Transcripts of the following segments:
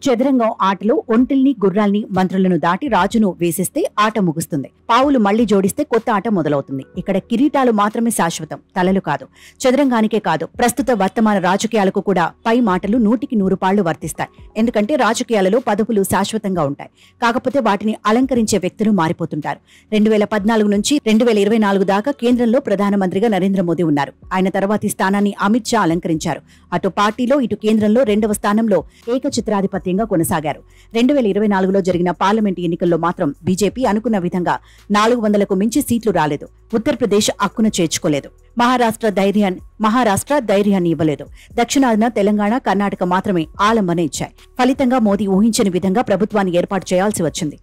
చదరంగం ఆటలో ఒంటిల్ని గుర్రాల్ని మంత్రులను దాటి రాజును వేసిస్తే ఆట ముగుస్తుంది. పావులు మళ్లీ జోడిస్తే కొత్త ఆట మొదలవుతుంది. ఇక్కడ కిరీటాలు మాత్రమే శాశ్వతం, తలలు కాదు. చదరంగానికే కాదు, ప్రస్తుత వర్తమాన రాజకీయాలకు కూడా పై మాటలు 100కి 100 పాళ్లు వర్తిస్తాయి. ఎందుకంటే రాజకీయాలలో పదవులు శాశ్వతంగా ఉంటాయి. కాకపోతే వాటిని అలంకరించే వ్యక్తులు మారిపోతుంటారు. 2014 నుంచి 2024 దాకా కేంద్రంలో ప్రధానమంత్రిగా నరేంద్ర మోదీ ఉన్నారు. ఆయన తర్వాతి స్థానాన్ని అమిత్ షా అలంకరించారు. అటు పార్టీలో ఇటు కేంద్రంలో 2వ స్థానంలో ఏకఛత్రాధిపత్యంగా కొనసాగారు. 2024లో జరిగిన పార్లమెంట్ ఎన్నికల్లో మాత్రం బీజేపీ అనుకున్న విధంగా 400కు మించి సీట్లు రాలేదు. ఉత్తరప్రదేశ్ హక్కున చేర్చుకోలేదు. మహారాష్ట్ర ధైర్యాన్ని ఇవ్వలేదు. దక్షిణాదిన తెలంగాణ, కర్ణాటక మాత్రమే ఆలంబన ఇచ్చాయి. ఫలితంగా మోదీ ఊహించని విధంగా ప్రభుత్వాన్ని ఏర్పాటు చేయాల్సి వచ్చింది.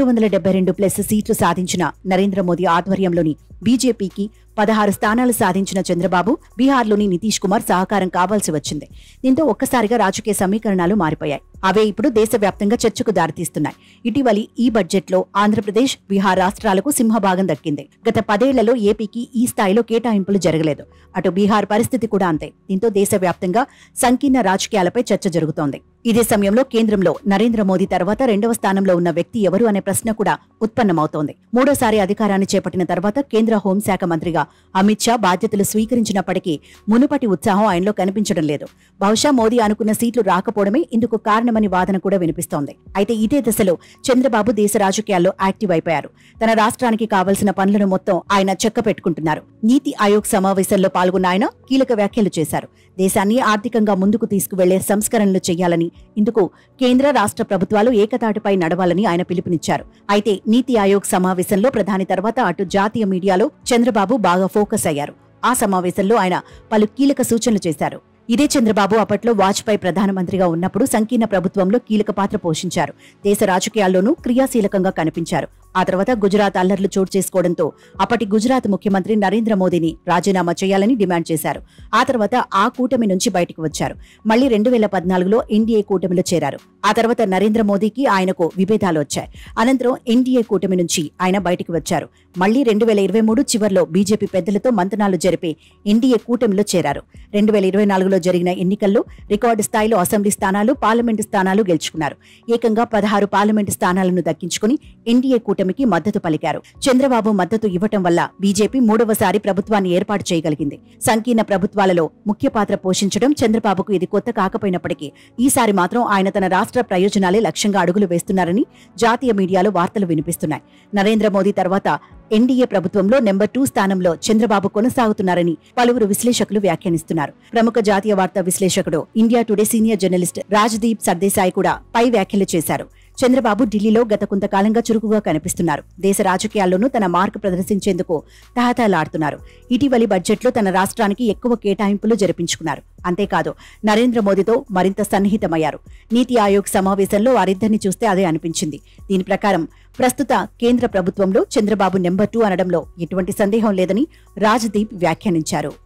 272+ సీట్లు సాధించిన నరేంద్ర మోదీ ఆధ్వర్యంలోని బీజేపీకి 16 స్థానాలు సాధించిన చంద్రబాబు, బీహార్లోని నితీష్ కుమార్ సహకారం కావాల్సి వచ్చింది. దీంతో ఒక్కసారిగా రాజకీయ సమీకరణాలు మారిపోయాయి. అవే ఇప్పుడు దేశవ్యాప్తంగా చర్చకు దారితీస్తున్నాయి. ఇటీవలి ఈ బడ్జెట్లో ఆంధ్రప్రదేశ్, బీహార్ రాష్ట్రాలకు సింహభాగం దక్కింది. గత 10 ఏళ్లలో ఏపీకి ఈ స్థాయిలో కేటాయింపులు జరగలేదు. అటు బీహార్ పరిస్థితి కూడా అంతే. దీంతో దేశవ్యాప్తంగా సంకీర్ణ రాజకీయాలపై చర్చ జరుగుతోంది. ఇదే సమయంలో కేంద్రంలో నరేంద్ర మోదీ తర్వాత 2వ స్థానంలో ఉన్న వ్యక్తి ఎవరు అనే ప్రశ్న కూడా ఉత్పన్నమవుతోంది. మూడోసారి అధికారాన్ని చేపట్టిన తర్వాత కేంద్ర హోంశాఖ మంత్రిగా అమిత్ షా బాధ్యతలు స్వీకరించినప్పటికీ మునుపటి ఉత్సాహం ఆయనలో కనిపించడం లేదు. బహుశా మోదీ అనుకున్న సీట్లు రాకపోవడమే ఇందుకు కారణమని వాదన కూడా వినిపిస్తోంది. అయితే ఇదే దశలో చంద్రబాబు దేశ రాజకీయాల్లో యాక్టివ్ అయిపోయారు. తన రాష్ట్రానికి కావలసిన పనులను మొత్తం ఆయన చెక్క పెట్టుకుంటున్నారు. నీతి ఆయోగ్ సమావేశంలో పాల్గొన్న ఆయన కీలక వ్యాఖ్యలు చేశారు. దేశాన్ని ఆర్థికంగా ముందుకు తీసుకువెళ్లే సంస్కరణలు చేయాలని, ఇందుకు కేంద్ర రాష్ట్ర ప్రభుత్వాలు ఏకతాటిపై నడవాలని ఆయన పిలుపునిచ్చారు. అయితే నీతి ఆయోగ్ సమావేశంలో ప్రధాని తర్వాత అటు జాతీయ మీడియాలో చంద్రబాబు బాగా ఫోకస్ అయ్యారు. ఆ సమావేశంలో ఆయన పలు కీలక సూచనలు చేశారు. ఇదే చంద్రబాబు అప్పట్లో వాజ్పేయి ప్రధానమంత్రిగా ఉన్నప్పుడు సంకీర్ణ ప్రభుత్వంలో కీలక పాత్ర పోషించారు. దేశ రాజకీయాల్లోనూ క్రియాశీలకంగా కనిపించారు. ఆ తర్వాత గుజరాత్ అల్లర్లు చోటు చేసుకోవడంతో అప్పటి గుజరాత్ ముఖ్యమంత్రి నరేంద్ర మోదీని రాజీనామా చేయాలని డిమాండ్ చేశారు. ఆ తర్వాత ఆ కూటమి నుంచి బయటకు వచ్చారు. మళ్లీ 2014లో ఎన్డీఏ కూటమిలో చేరారు. ఆ తర్వాత నరేంద్ర మోదీకి ఆయనకు విభేదాలు వచ్చాయి. అనంతరం ఎన్డీఏ కూటమి నుంచి ఆయన బయటకు వచ్చారు. మళ్లీ 2023 చివర్లో బీజేపీ పెద్దలతో మంతనాలు జరిపి ఎన్డీఏ కూటమిలో చేరారు. 2024లో జరిగిన ఎన్నికల్లో రికార్డు స్థాయిలో అసెంబ్లీ స్థానాలు, పార్లమెంటు స్థానాలు గెలుచుకున్నారు. ఏకంగా 16 పార్లమెంటు స్థానాలను దక్కించుకుని ఎన్డీఏ కూటమికి మద్దతు పలికారు. చంద్రబాబు మద్దతు ఇవ్వటం వల్ల బీజేపీ 3వసారి ప్రభుత్వాన్ని ఏర్పాటు చేయగలిగింది. సంకీర్ణ ప్రభుత్వాలలో ముఖ్య పాత్ర పోషించడం చంద్రబాబుకు ఇది కొత్త కాకపోయినప్పటికీ ఈసారి మాత్రం ఆయన తన రాష్ట్ర ప్రయోజనాలే లక్ష్యంగా అడుగులు వేస్తున్నారని జాతీయ మీడియాలో వార్తలు వినిపిస్తున్నాయి. నరేంద్ర మోదీ తర్వాత ఎన్డీఏ ప్రభుత్వంలో నెంబర్ 2 స్థానంలో చంద్రబాబు కొనసాగుతున్నారని పలువురు విశ్లేషకులు వ్యాఖ్యానిస్తున్నారు. ప్రముఖ జాతీయ వార్తా విశ్లేషకుడు, India Today senior journalist Rajdeep Sardesai కూడా పై వ్యాఖ్యలు చేశారు. చంద్రబాబు ఢిల్లీలో గత కొంతకాలంగా చురుకుగా కనిపిస్తున్నారు. దేశ రాజకీయాల్లోనూ తన మార్కు ప్రదర్శించేందుకు తహతహలాడుతున్నారు. ఇటీవలి బడ్జెట్లో తన రాష్ట్రానికి ఎక్కువ కేటాయింపులు జరిపించుకున్నారు. అంతేకాదు, నరేంద్ర మోదీతో మరింత సన్నిహితమయ్యారు. నీతి ఆయోగ్ సమావేశంలో వారిద్దరిని చూస్తే అదే అనిపించింది. దీని ప్రకారం ప్రస్తుత కేంద్ర ప్రభుత్వంలో చంద్రబాబు నెంబర్ 2 అనడంలో ఎటువంటి సందేహం లేదని రాజ్దీప్ వ్యాఖ్యానించారు.